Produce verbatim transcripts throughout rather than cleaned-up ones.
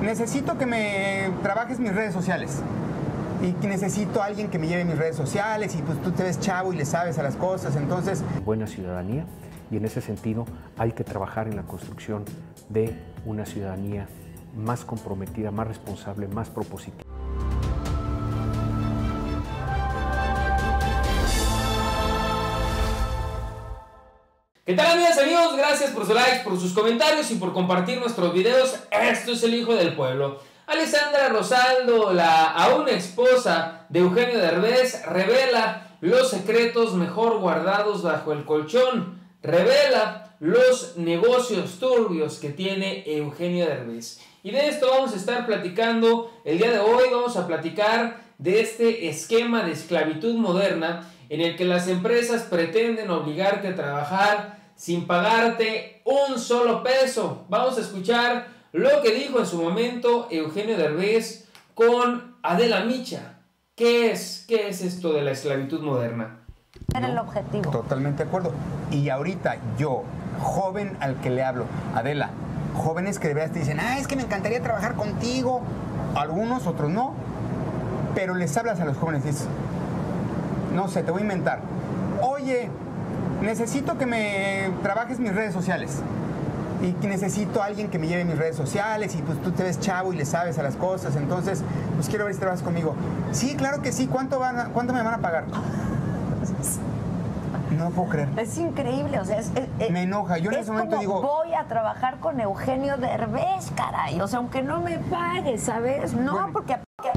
necesito que me trabajes mis redes sociales. Y que necesito a alguien que me lleve mis redes sociales y pues tú te ves chavo y le sabes a las cosas, entonces... Buena ciudadanía, y en ese sentido hay que trabajar en la construcción de una ciudadanía más comprometida, más responsable, más propositiva. ¿Qué tal, amigas y amigos? Gracias por sus likes, por sus comentarios y por compartir nuestros videos. Esto es El Hijo del Pueblo. Alessandra Rosaldo, la aún esposa de Eugenio Derbez, revela los secretos mejor guardados bajo el colchón. Revela los negocios turbios que tiene Eugenio Derbez. Y de esto vamos a estar platicando el día de hoy. Vamos a platicar de este esquema de esclavitud moderna en el que las empresas pretenden obligarte a trabajar sin pagarte un solo peso. Vamos a escuchar lo que dijo en su momento Eugenio Derbez con Adela Micha. ¿Qué es, qué es esto de la esclavitud moderna? Era el objetivo. Totalmente de acuerdo. Y ahorita yo, joven al que le hablo, Adela, jóvenes que de verdad te dicen, ah, es que me encantaría trabajar contigo. Algunos, otros no. Pero les hablas a los jóvenes y dices, no sé, te voy a inventar. Oye, necesito que me trabajes mis redes sociales. Y que necesito a alguien que me lleve mis redes sociales y pues tú te ves chavo y le sabes a las cosas, entonces pues quiero ver si trabajas conmigo. Sí, claro que sí, ¿cuánto, van a, cuánto me van a pagar? No lo puedo creer. Es increíble, o sea, es, es, me enoja. Yo en es ese momento como digo, voy a trabajar con Eugenio Derbez, caray, o sea, aunque no me pagues, ¿sabes? No, bueno, porque...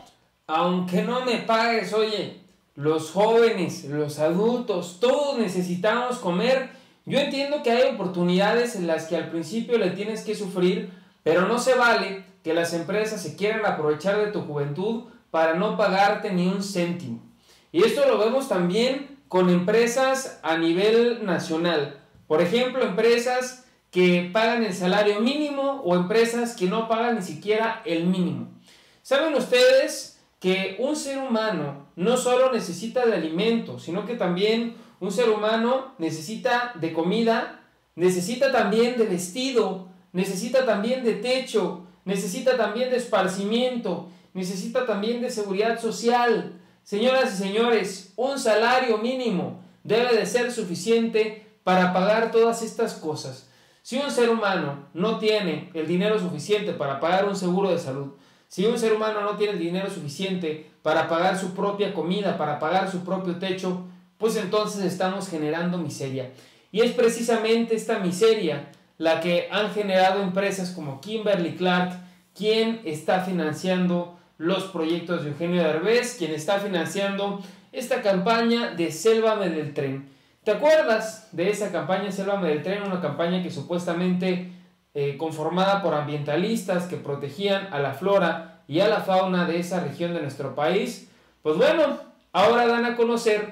Aunque no me pagues, oye, los jóvenes, los adultos, todos necesitamos comer. Yo entiendo que hay oportunidades en las que al principio le tienes que sufrir, pero no se vale que las empresas se quieran aprovechar de tu juventud para no pagarte ni un céntimo. Y esto lo vemos también con empresas a nivel nacional. Por ejemplo, empresas que pagan el salario mínimo o empresas que no pagan ni siquiera el mínimo. ¿Saben ustedes que un ser humano no solo necesita de alimento, sino que también un ser humano necesita de comida, necesita también de vestido, necesita también de techo, necesita también de esparcimiento, necesita también de seguridad social? Señoras y señores, un salario mínimo debe de ser suficiente para pagar todas estas cosas. Si un ser humano no tiene el dinero suficiente para pagar un seguro de salud, si un ser humano no tiene el dinero suficiente para pagar su propia comida, para pagar su propio techo, pues entonces estamos generando miseria. Y es precisamente esta miseria la que han generado empresas como Kimberly-Clark, quien está financiando los proyectos de Eugenio Derbez, quien está financiando esta campaña de Sélvame del Tren. ¿Te acuerdas de esa campaña Sélvame del Tren? Una campaña que supuestamente eh, conformada por ambientalistas que protegían a la flora y a la fauna de esa región de nuestro país. Pues bueno, ahora dan a conocer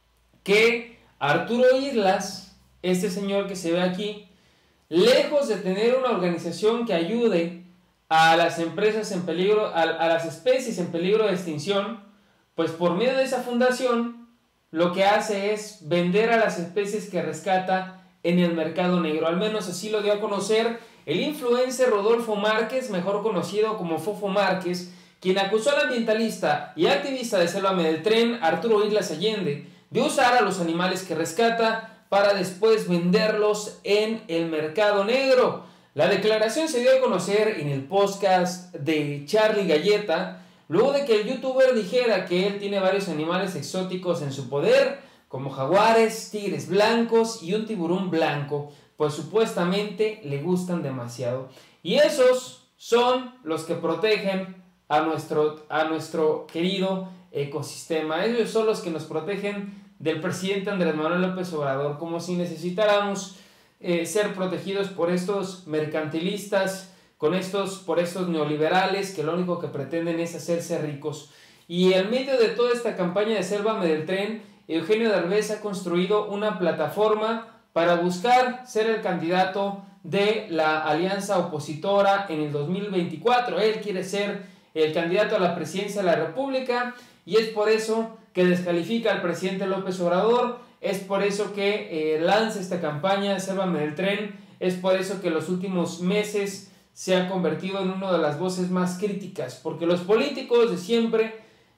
que Arturo Islas, este señor que se ve aquí, lejos de tener una organización que ayude a las empresas en peligro, a, a las especies en peligro de extinción, pues por medio de esa fundación lo que hace es vender a las especies que rescata en el mercado negro. Al menos así lo dio a conocer el influencer Rodolfo Márquez, mejor conocido como Fofo Márquez, quien acusó al ambientalista y activista de Sélvame del Tren, Arturo Islas Allende, de usar a los animales que rescata para después venderlos en el mercado negro. La declaración se dio a conocer en el podcast de Charlie Galleta, luego de que el youtuber dijera que él tiene varios animales exóticos en su poder, como jaguares, tigres blancos y un tiburón blanco, pues supuestamente le gustan demasiado. Y esos son los que protegen a nuestro, a nuestro querido ecosistema. Ellos son los que nos protegen del presidente Andrés Manuel López Obrador, como si necesitáramos eh, ser protegidos por estos mercantilistas, con estos, por estos neoliberales que lo único que pretenden es hacerse ricos. Y en medio de toda esta campaña de Sélvame del Tren, Eugenio Derbez ha construido una plataforma para buscar ser el candidato de la alianza opositora en el dos mil veinticuatro. Él quiere ser el candidato a la presidencia de la República y es por eso que descalifica al presidente López Obrador, es por eso que eh, lanza esta campaña Sélvame del Tren, es por eso que los últimos meses se ha convertido en una de las voces más críticas, porque los políticos de siempre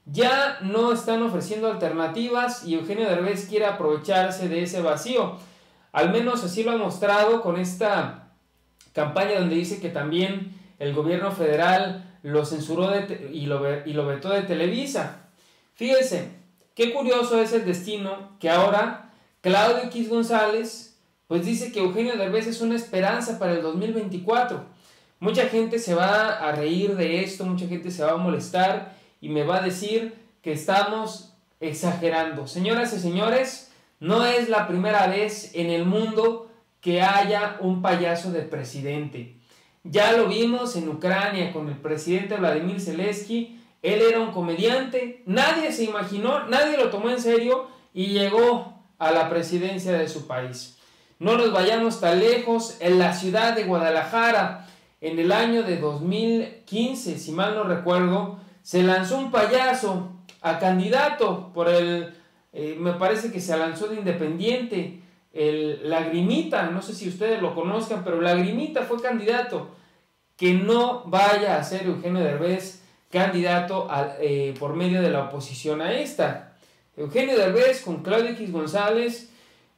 ya no están ofreciendo alternativas y Eugenio Derbez quiere aprovecharse de ese vacío. Al menos así lo ha mostrado con esta campaña donde dice que también el gobierno federal lo censuró de y, lo, y lo vetó de Televisa. Fíjense, qué curioso es el destino que ahora Claudio X González pues dice que Eugenio Derbez es una esperanza para el dos mil veinticuatro. Mucha gente se va a reír de esto, mucha gente se va a molestar y me va a decir que estamos exagerando. Señoras y señores, no es la primera vez en el mundo que haya un payaso de presidente. Ya lo vimos en Ucrania con el presidente Vladimir Zelensky. Él era un comediante, nadie se imaginó, nadie lo tomó en serio y llegó a la presidencia de su país. No nos vayamos tan lejos, en la ciudad de Guadalajara, en el año de dos mil quince, si mal no recuerdo, se lanzó un payaso a candidato por el, eh, me parece que se lanzó de independiente, el Lagrimita, no sé si ustedes lo conozcan, pero Lagrimita fue candidato. Que no vaya a ser Eugenio Derbez candidato a, eh, por medio de la oposición a esta. Eugenio Derbez con Claudio X González,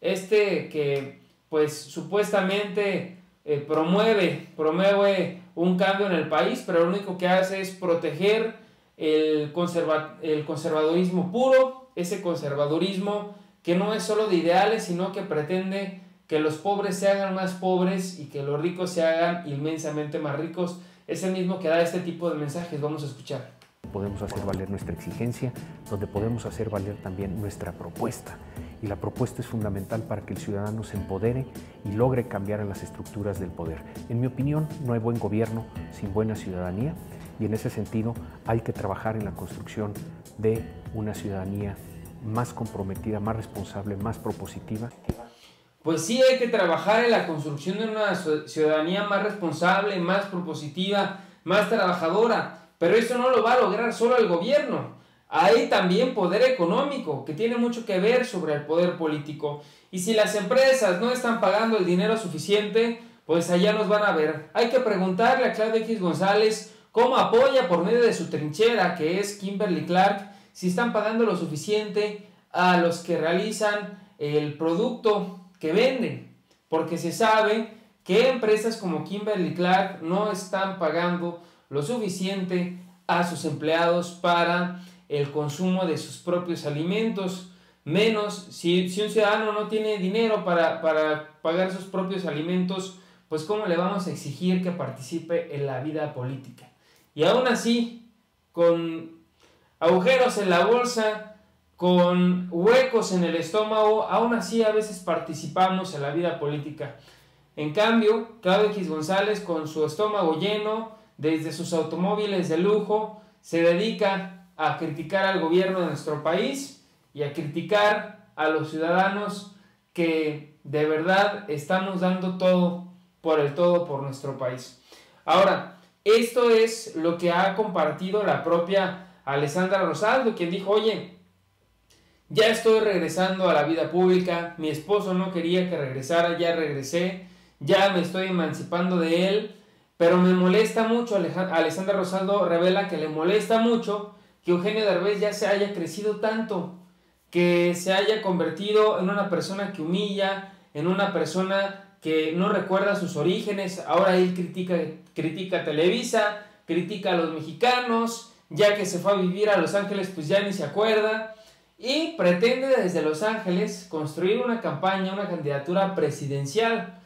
este que pues supuestamente eh, promueve, promueve un cambio en el país, pero lo único que hace es proteger el, conserva, el conservadurismo puro, ese conservadurismo que no es solo de ideales, sino que pretende que los pobres se hagan más pobres y que los ricos se hagan inmensamente más ricos. Es el mismo que da este tipo de mensajes. Vamos a escuchar. Podemos hacer valer nuestra exigencia, donde podemos hacer valer también nuestra propuesta. Y la propuesta es fundamental para que el ciudadano se empodere y logre cambiar en las estructuras del poder. En mi opinión, no hay buen gobierno sin buena ciudadanía, y en ese sentido hay que trabajar en la construcción de una ciudadanía más comprometida, más responsable, más propositiva. Pues sí, hay que trabajar en la construcción de una ciudadanía más responsable, más propositiva, más trabajadora, pero eso no lo va a lograr solo el gobierno. Hay también poder económico, que tiene mucho que ver sobre el poder político. Y si las empresas no están pagando el dinero suficiente, pues allá nos van a ver. Hay que preguntarle a Claudio X González cómo apoya por medio de su trinchera, que es Kimberly Clark, si están pagando lo suficiente a los que realizan el producto que venden, porque se sabe que empresas como Kimberly Clark no están pagando lo suficiente a sus empleados para el consumo de sus propios alimentos, menos si, si un ciudadano no tiene dinero para, para pagar sus propios alimentos, pues cómo le vamos a exigir que participe en la vida política. Y aún así, con agujeros en la bolsa, con huecos en el estómago, aún así a veces participamos en la vida política. En cambio, Claudio X González, con su estómago lleno, desde sus automóviles de lujo, se dedica a criticar al gobierno de nuestro país y a criticar a los ciudadanos que de verdad estamos dando todo por el todo por nuestro país. Ahora, esto es lo que ha compartido la propia Alessandra Rosaldo, quien dijo, oye, ya estoy regresando a la vida pública, mi esposo no quería que regresara, ya regresé, ya me estoy emancipando de él, pero me molesta mucho, Alessandra Rosaldo revela que le molesta mucho que Eugenio Derbez ya se haya crecido tanto, que se haya convertido en una persona que humilla, en una persona que no recuerda sus orígenes. Ahora él critica, critica a Televisa, critica a los mexicanos, ya que se fue a vivir a Los Ángeles pues ya ni se acuerda, y pretende desde Los Ángeles construir una campaña, una candidatura presidencial.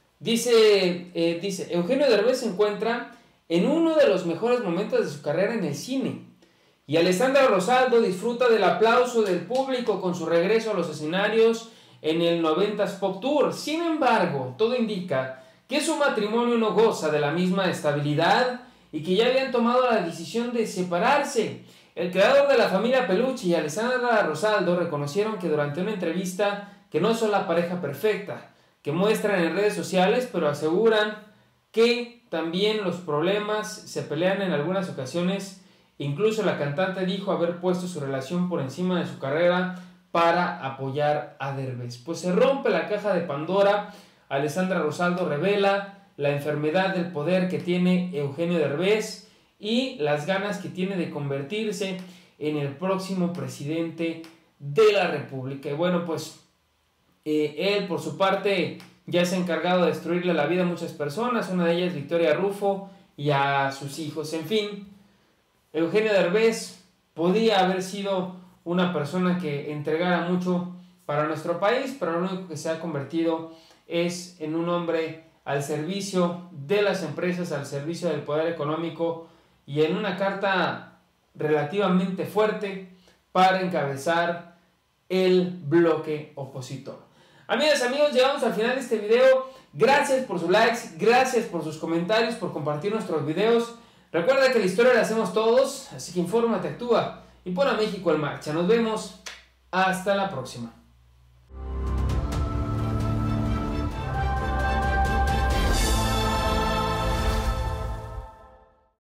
Dice, eh, dice, Eugenio Derbez se encuentra en uno de los mejores momentos de su carrera en el cine, y Alessandra Rosaldo disfruta del aplauso del público con su regreso a los escenarios en el noventas Pop Tour. Sin embargo, todo indica que su matrimonio no goza de la misma estabilidad y que ya habían tomado la decisión de separarse. El creador de la familia Peluche y Alessandra Rosaldo reconocieron que durante una entrevista que no son la pareja perfecta que muestran en redes sociales, pero aseguran que también los problemas se pelean en algunas ocasiones. Incluso la cantante dijo haber puesto su relación por encima de su carrera para apoyar a Derbez. Pues se rompe la caja de Pandora. Alessandra Rosaldo revela la enfermedad del poder que tiene Eugenio Derbez y las ganas que tiene de convertirse en el próximo presidente de la República. Y bueno, pues eh, él por su parte ya se ha encargado de destruirle la vida a muchas personas, una de ellas Victoria Rufo y a sus hijos. En fin, Eugenio Derbez podía haber sido una persona que entregara mucho para nuestro país, pero lo único que se ha convertido es en un hombre al servicio de las empresas, al servicio del poder económico y en una carta relativamente fuerte para encabezar el bloque opositor. Amigas, amigos, llegamos al final de este video. Gracias por sus likes, gracias por sus comentarios, por compartir nuestros videos. Recuerda que la historia la hacemos todos, así que infórmate, actúa y pon a México en marcha. Nos vemos hasta la próxima.